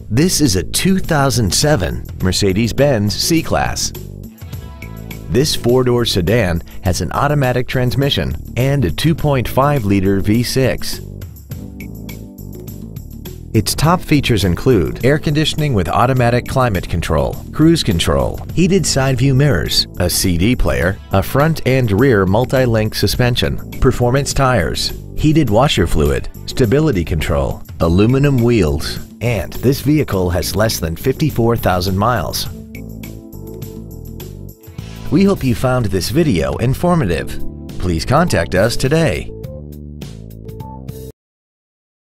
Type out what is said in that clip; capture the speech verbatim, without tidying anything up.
This is a two thousand seven Mercedes-Benz C-Class. This four-door sedan has an automatic transmission and a two point five liter V six. Its top features include air conditioning with automatic climate control, cruise control, heated side view mirrors, a C D player, a front and rear multi-link suspension, performance tires, heated washer fluid, stability control, aluminum wheels, and this vehicle has less than fifty-four thousand miles. We hope you found this video informative. Please contact us today.